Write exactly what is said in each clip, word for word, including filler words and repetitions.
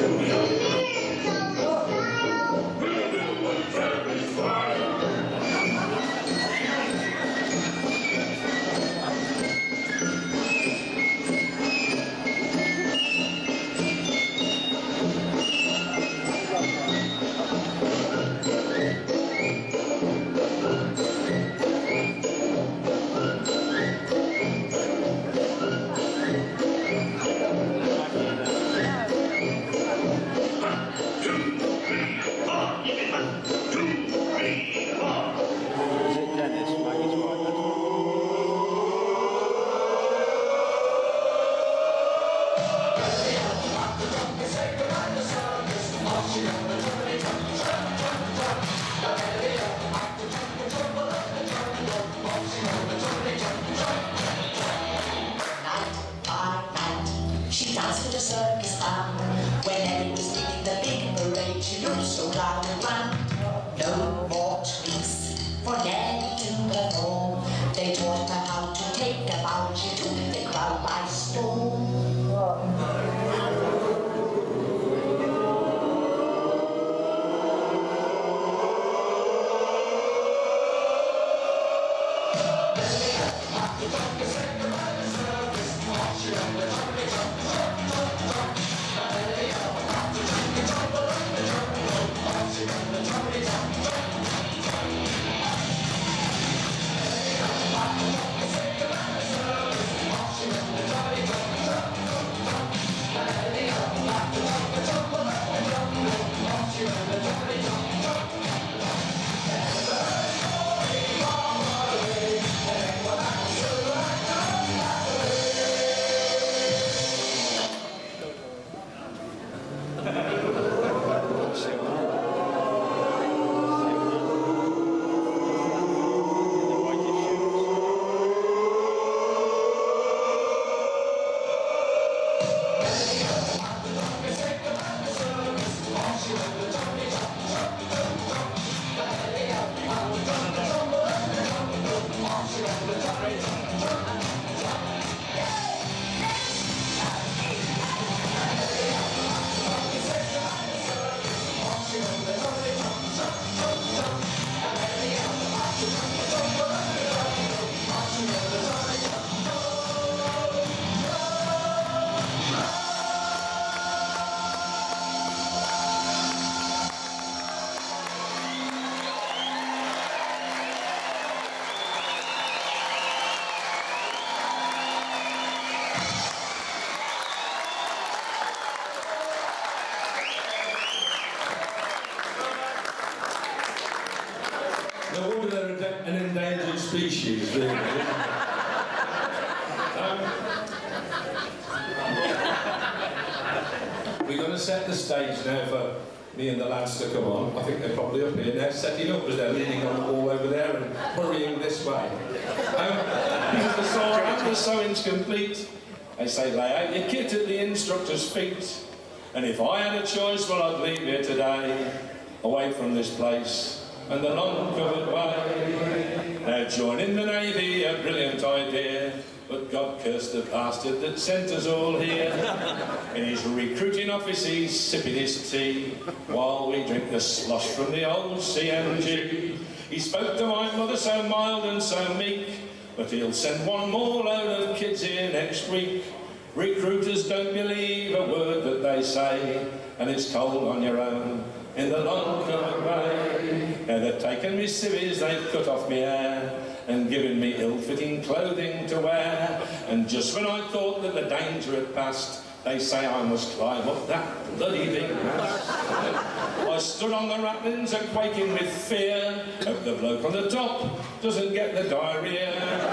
Species, really. um, we're going to set the stage now for me and the lads to come on. I think they're probably up here now, setting up as they're leaning on the wall over there and hurrying this way. Um, because the song, after the sewing's complete, they say lay out your kit at the instructor's feet. And if I had a choice, well, I'd leave here today, away from this place and the long-covered way. Now joining the Navy, a brilliant idea, but God curse the bastard that sent us all here. In his recruiting office he's sipping his tea, while we drink the slush from the old C M G. He spoke to my mother so mild and so meek, but he'll send one more load of kids here next week. Recruiters don't believe a word that they say, and it's cold on your own in the long-covered way. Now they've taken me civvies, they've cut off me hair, and given me ill-fitting clothing to wear. And just when I thought that the danger had passed, they say I must climb up that bloody big mast. I stood on the ratlins a quaking with fear. Hope the bloke on the top doesn't get the diarrhea.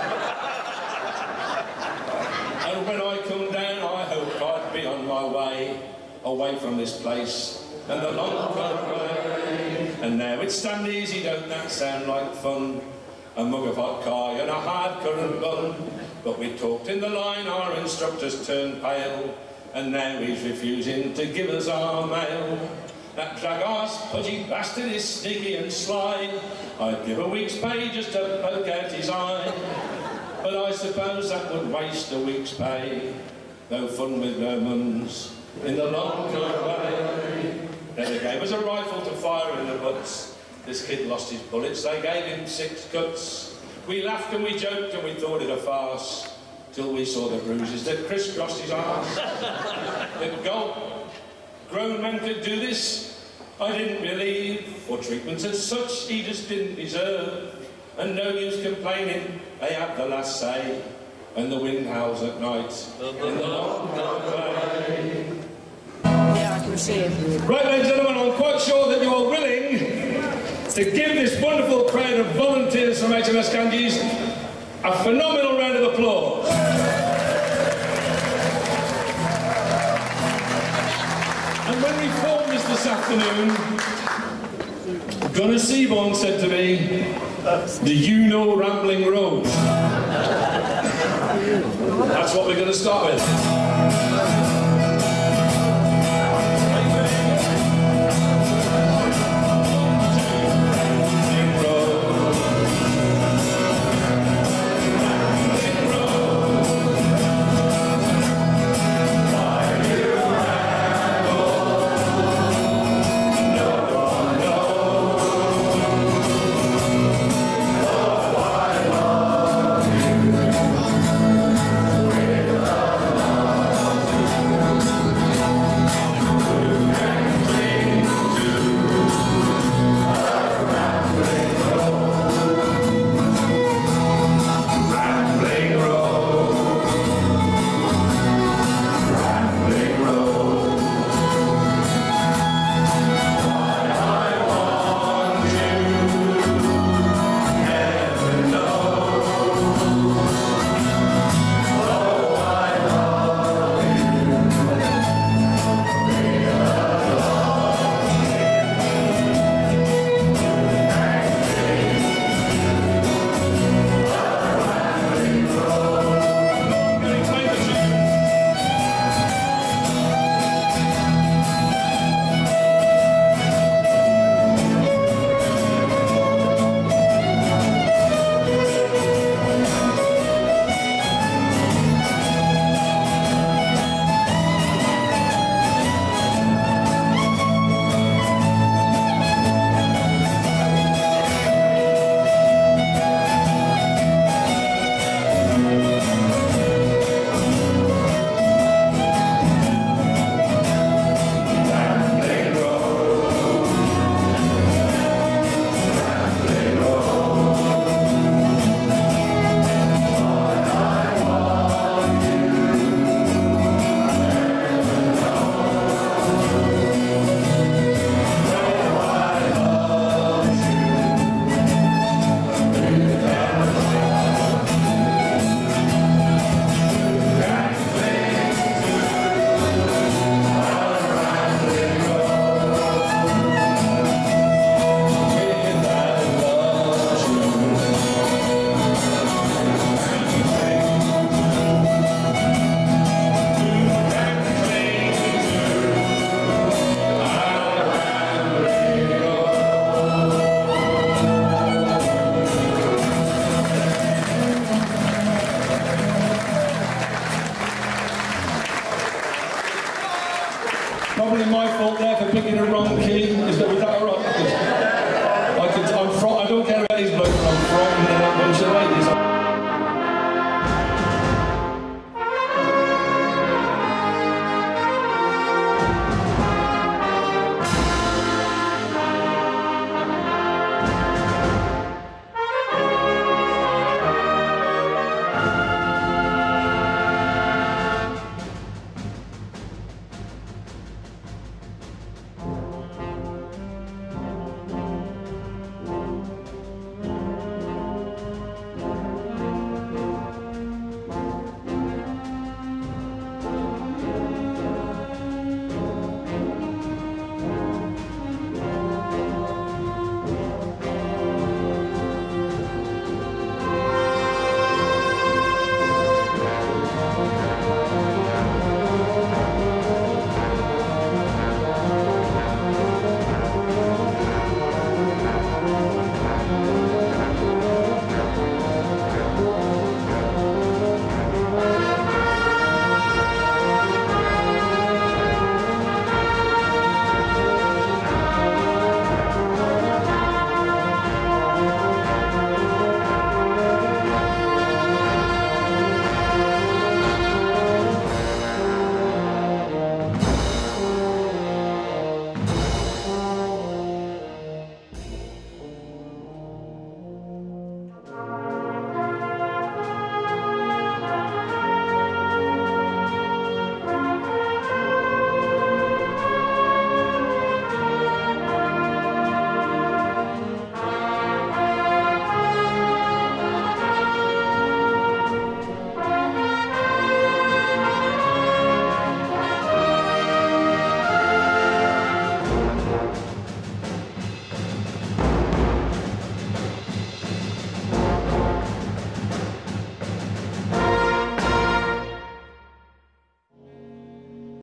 And when I come down, I hope I'd be on my way, away from this place and the long-covered way. And now it's stand easy, don't that sound like fun? A mug of hot coffee and a hard currant bun. But we talked in the line, our instructors turned pale, and now he's refusing to give us our mail. That drag-arse pudgy bastard is sneaky and sly. I'd give a week's pay just to poke out his eye. But I suppose that would waste a week's pay. No fun with Romans in the long country. Then they gave us a rifle to fire in the butts. This kid lost his bullets, they gave him six cuts. We laughed and we joked and we thought it a farce, till we saw the bruises that crisscrossed his arse. That gulp, grown men could do this, I didn't believe, for treatment as such he just didn't deserve. And no use complaining, they had the last say, and the wind howls at night in the long country. Yeah, I can see it. Right, ladies and gentlemen, I'm quite sure that you are willing to give this wonderful crowd of volunteers from H M S Ganges a phenomenal round of applause. And when we formed this this afternoon, Gunnar Seaborn said to me, "Do you know Rambling Road?" That's what we're going to start with. Probably my fault there for picking a wrong key. Is that, was that